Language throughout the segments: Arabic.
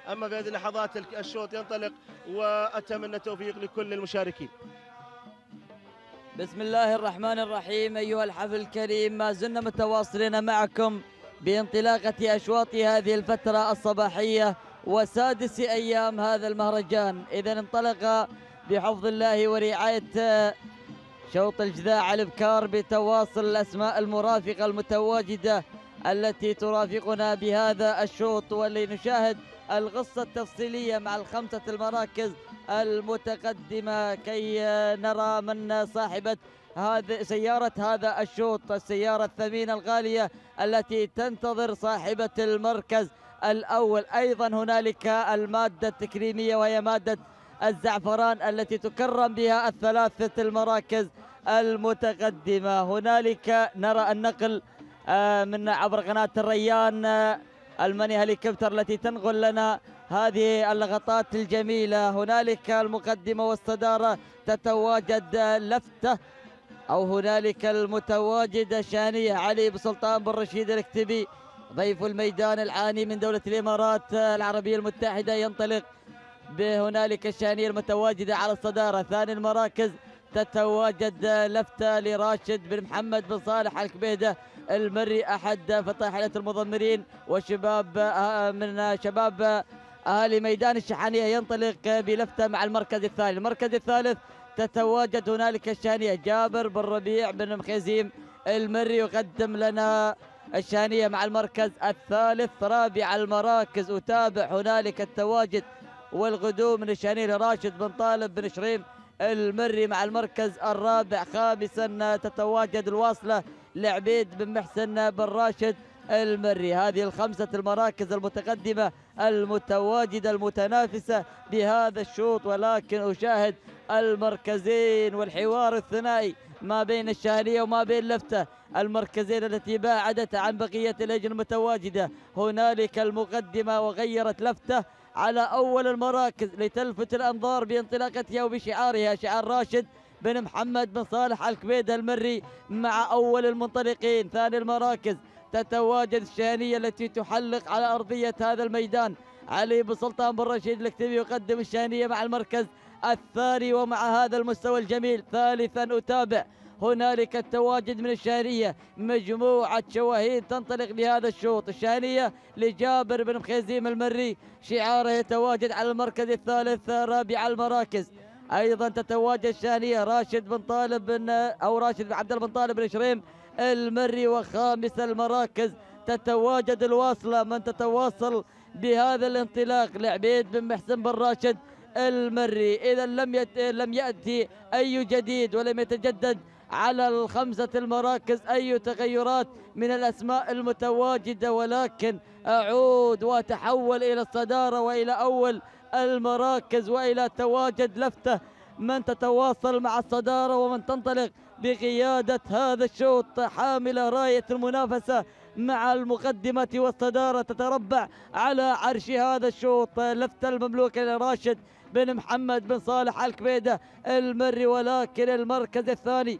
أما في هذه اللحظات الشوط ينطلق، وأتمنى التوفيق لكل المشاركين. بسم الله الرحمن الرحيم. أيها الحفل الكريم، ما زلنا متواصلين معكم بانطلاقة أشواط هذه الفترة الصباحية وسادس أيام هذا المهرجان. إذا انطلق بحفظ الله ورعاية شوط الجذاع الابكار بتواصل الاسماء المرافقه المتواجده التي ترافقنا بهذا الشوط، واللي نشاهد القصه التفصيليه مع الخمسه المراكز المتقدمه كي نرى من صاحبه هذه سياره هذا الشوط، السياره الثمينه الغاليه التي تنتظر صاحبه المركز الاول. ايضا هنالك الماده التكريميه وهي ماده الزعفران التي تكرم بها الثلاثة المراكز المتقدمة. هنالك نرى النقل من عبر قناة الريان الماني هليكوبتر التي تنقل لنا هذه اللقطات الجميلة. هنالك المقدمة والصدارة تتواجد لفتة، أو هنالك المتواجد شانية علي بن سلطان بن رشيد الكتبي ضيف الميدان العاني من دولة الإمارات العربية المتحدة ينطلق بهنالك الشانية المتواجدة على الصدارة. ثاني المراكز تتواجد لفتة لراشد بن محمد بن صالح الكبيدة المري أحد فطاحلة المضمرين وشباب من شباب أهالي ميدان الشحانية ينطلق بلفتة مع المركز الثاني. المركز الثالث تتواجد هنالك الشانية جابر بن ربيع بن مخيزيم المري يقدم لنا الشانية مع المركز الثالث. رابع المراكز أتابع هنالك التواجد والغدو من الشانية راشد بن طالب بن شريم المري مع المركز الرابع. خامسا تتواجد الواصلة لعبيد بن محسن بن راشد المري. هذه الخمسة المراكز المتقدمة المتواجدة المتنافسة بهذا الشوط، ولكن أشاهد المركزين والحوار الثنائي ما بين الشانية وما بين لفتة، المركزين التي باعدت عن بقية الأجل المتواجدة. هنالك المقدمة وغيرت لفتة على أول المراكز لتلفت الأنظار بانطلاقتها وبشعارها، شعار راشد بن محمد بن صالح الكبيدة المري مع أول المنطلقين. ثاني المراكز تتواجد الشانية التي تحلق على أرضية هذا الميدان، علي بن سلطان بن رشيد الكتبي يقدم الشانية مع المركز الثاني ومع هذا المستوى الجميل. ثالثا أتابع هنالك التواجد من الشانية، مجموعة شواهين تنطلق بهذا الشوط. الشانية لجابر بن مخيزيم المري شعاره يتواجد على المركز الثالث. رابع المراكز أيضا تتواجد الشانية راشد بن طالب أو راشد بن عبد الله بن طالب بن شريم المري. وخامس المراكز تتواجد الواصلة من تتواصل بهذا الانطلاق لعبيد بن محسن بن راشد المري. إذا لم يأتي أي جديد ولم يتجدد على الخمسة المراكز أي تغيرات من الأسماء المتواجدة، ولكن أعود وأتحول إلى الصدارة وإلى أول المراكز وإلى تواجد لفتة من تتواصل مع الصدارة ومن تنطلق بقيادة هذا الشوط حاملة راية المنافسة مع المقدمة والصدارة تتربع على عرش هذا الشوط. لفتة المملوكة لراشد بن محمد بن صالح الكبيدة المري، ولكن المركز الثاني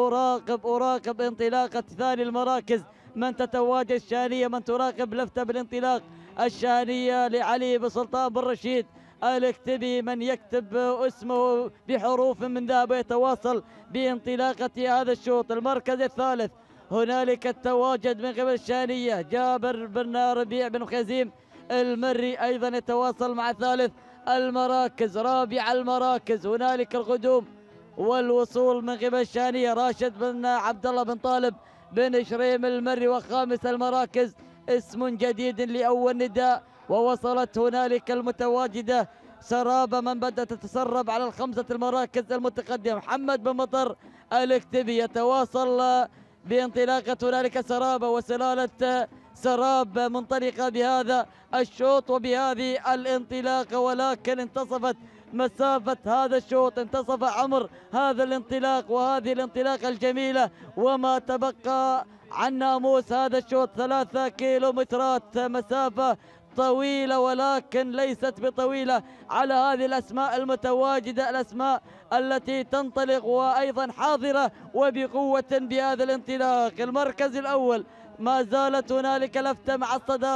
أراقب انطلاقة ثاني المراكز من تتواجد الشانية، من تراقب لفتة بالانطلاق الشانية لعلي بن سلطان بن رشيد الكتبي من يكتب اسمه بحروف من ذهب ويتواصل بانطلاقة هذا الشوط. المركز الثالث هنالك التواجد من قبل الشانية جابر بن ربيع بن خزيم المري أيضا يتواصل مع ثالث المراكز. رابع المراكز هنالك القدوم والوصول من قبل الشانية راشد بن عبد الله بن طالب بن شريم المري. وخامس المراكز اسم جديد لأول نداء ووصلت هنالك المتواجدة سرابة من بدأت تتسرب على الخمسة المراكز المتقدمة. محمد بن مطر الكتبي يتواصل بانطلاقة هنالك سرابة وسلالة سراب منطلقة بهذا الشوط وبهذه الانطلاقة، ولكن انتصفت مسافة هذا الشوط، انتصف عمر هذا الانطلاق وهذه الانطلاقة الجميلة، وما تبقى عن ناموس هذا الشوط 3 كيلومترات. مسافة طويلة ولكن ليست بطويلة على هذه الأسماء المتواجدة، الأسماء التي تنطلق وأيضا حاضرة وبقوة بهذا الانطلاق. المركز الأول ما زالت هنالك لفتة مع الصدارة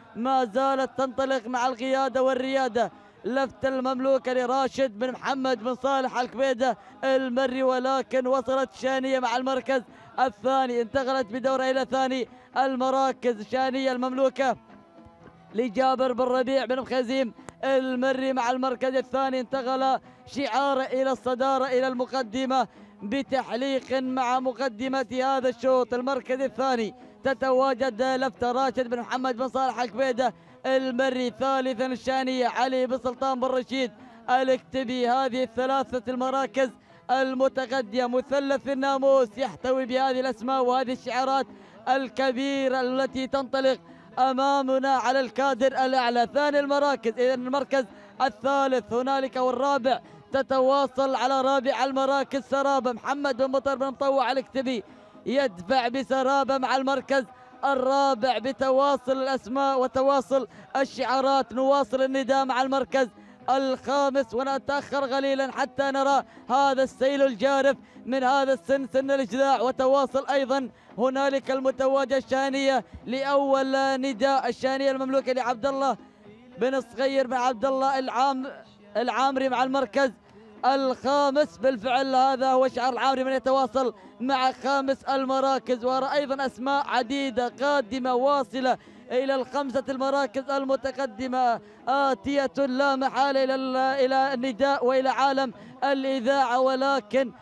ما زالت تنطلق مع القيادة والريادة. لفت المملوكة لراشد بن محمد بن صالح الكبيدة المري، ولكن وصلت شانية مع المركز الثاني، انتقلت بدورة إلى ثاني المراكز. شانية المملوكة لجابر بن ربيع بن مخزيم المري مع المركز الثاني، انتقل شعار إلى الصدارة إلى المقدمة بتحليق مع مقدمة هذا الشوط. المركز الثاني تتواجد لفتة راشد بن محمد بن صالح الكبيدة المري، ثالثا الشانية علي بن سلطان بن رشيد الاكتبي. هذه الثلاثة المراكز المتقدمة. مثلث الناموس يحتوي بهذه الأسماء وهذه الشعارات الكبيرة التي تنطلق أمامنا على الكادر الأعلى. ثاني المراكز، إذا المركز الثالث هنالك والرابع تتواصل على رابع المراكز سرابة محمد بن مطر بن مطوع الاكتبي يدفع بسرابة مع المركز الرابع بتواصل الأسماء وتواصل الشعارات. نواصل النداء مع المركز الخامس ونتأخر قليلا حتى نرى هذا السيل الجارف من هذا السن، سن الإجذاع. وتواصل أيضا هنالك المتواجد الشانية لأول نداء، الشانية المملوكة لعبد الله بن صغير مع عبد الله العامري مع المركز الخامس. بالفعل هذا هو شعار العامري من يتواصل مع خامس المراكز. وأرى أيضا أسماء عديدة قادمة واصلة إلى الخمسة المراكز المتقدمة، آتية لا محالة إلى النداء وإلى عالم الإذاعة. ولكن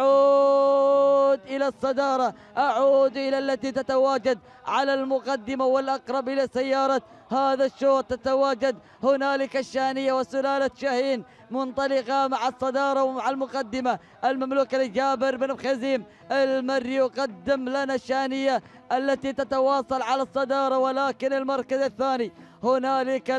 أعود إلى الصدارة، أعود إلى التي تتواجد على المقدمة والأقرب إلى سيارة هذا الشوط. تتواجد هنالك الشانية وسلالة شاهين منطلقة مع الصدارة ومع المقدمة. المملوكة لجابر بن مخزيم المري يقدم لنا الشانية التي تتواصل على الصدارة، ولكن المركز الثاني هنالك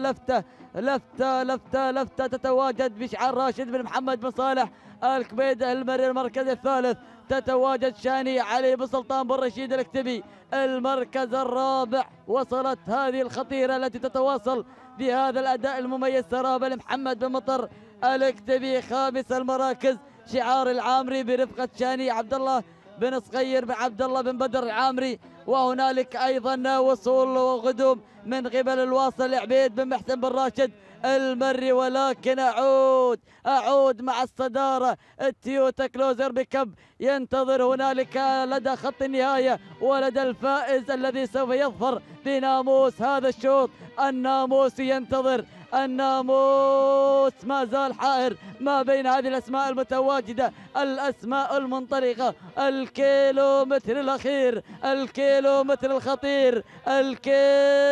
لفتة تتواجد بشعار راشد بن محمد بن صالح الكبيدة المري. المركز الثالث تتواجد شانية علي بن سلطان بن رشيد الاكتبي. المركز الرابع وصلت هذه الخطيرة التي تتواصل بهذا الأداء المميز سرابة لمحمد بن مطر الاكتبي. خامس المراكز شعار العامري برفقة شانية عبد الله بن صغير بن عبد الله بن بدر العامري. وهنالك أيضا وصول وغدوم من قبل الواصل عبيد بن محسن بن راشد المري. ولكن أعود مع الصدارة التويوتا كلوزر بكب ينتظر هنالك لدى خط النهاية ولدى الفائز الذي سوف يظفر بناموس هذا الشوط. الناموس ينتظر، الناموس ما زال حائر ما بين هذه الأسماء المتواجدة، الأسماء المنطلقة. الكيلومتر الأخير، الكيلومتر الخطير، الكيلو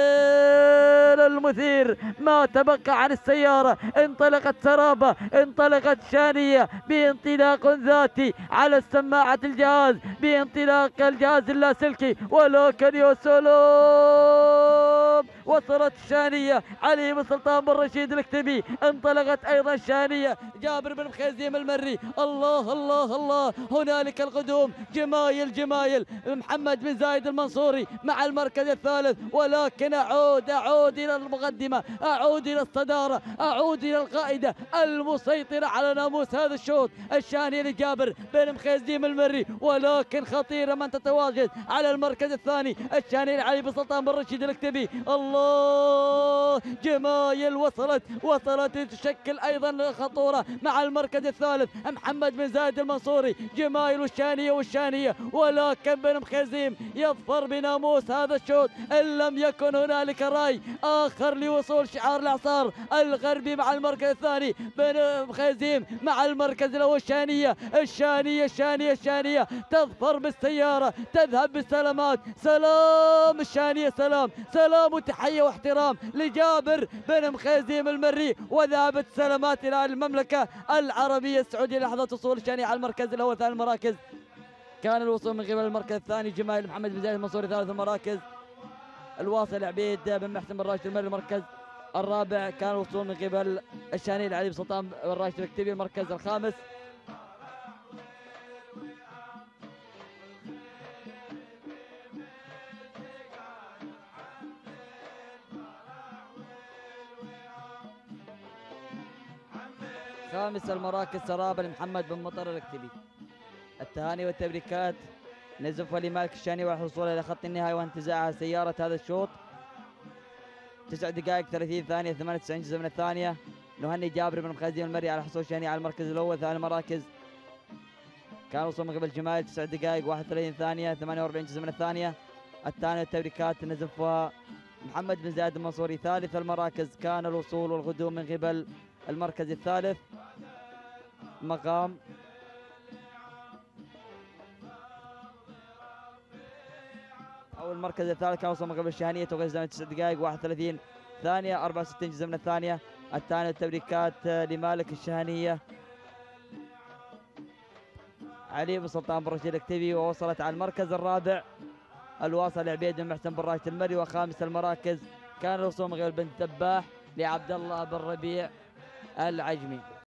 المثير ما تبقى عن السيارة. انطلقت سرابة، انطلقت شانية بانطلاق ذاتي على السماعة الجهاز، بانطلاق الجهاز اللاسلكي. ولكن يا سلام، وصلت شانية علي بن سلطان بن رشيد الاكتبي، انطلقت ايضا شانية جابر بن مخزيم المري. الله الله الله، هنالك القدوم، جمايل محمد بن زايد المنصوري مع المركز الثالث. ولكن اعود الى المقدمة، اعود الى الصدارة، اعود الى القائدة المسيطرة على ناموس هذا الشوط، الشانية لجابر بن مخزيم المري. ولكن خطيرة من تتواجد على المركز الثاني، الشانية علي بن سلطان بن رشيد الاكتبي. الله، جمايل وصلت تشكل ايضا خطورة مع المركز الثالث، محمد بن زايد المنصوري. جمايل والشانية ولكن بن مخزيم يظفر بناموس هذا الشوط. ان لم يكن هنالك راي اخر لوصول شعار الاعصار الغربي مع المركز الثاني، بن مخزيم مع المركز الاول الشانية تظفر بالسيارة، تذهب بالسلامات. سلام الشانية، سلام وتحية واحترام لجابر بن مخزيم المري. وذهبت سلامات الى المملكة العربية السعودية. لحظة وصول الشانية على المركز الاول. ثاني المراكز كان الوصول من قبل المركز الثاني جمايل محمد بن زايد المنصوري. ثالث المراكز الواصل عبيد بن محسن بن راشد المري. المركز الرابع كان الوصول من قبل الشانية علي بن سلطان بن راشد الاكتبي. المركز الخامس خامس المراكز سرابة لمحمد بن مطر الاكتبي. التهاني والتبريكات نزف لمالك الشاني والحصول إلى خط النهاية وانتزاع سيارة هذا الشوط. 9 دقائق 30 ثانية 98 جزء من الثانية. نهني جابر بن مخزي المري على حصول شهني على المركز الأول. ثاني المراكز كان وصول من قبل جمال 9 دقائق 31 ثانية 48 جزء من الثانية. الثانية التبريكات نزف محمد بن زايد المنصوري. ثالث المراكز كان الوصول والغدوم من قبل المركز الثالث مقام أو المركز الثالث كان وصول من قبل الشهنية توقيت زمن 9 دقائق 31 ثانية 64 جزء من الثانية. الثانية التبريكات لمالك الشهنية علي بن سلطان بن رشيد الكتبي، ووصلت على المركز الرابع الواصل لعبيد بن محسن بن راشد المري. وخامس المراكز كان الوصول من قبل بن تباح لعبد الله بن ربيع العجمي.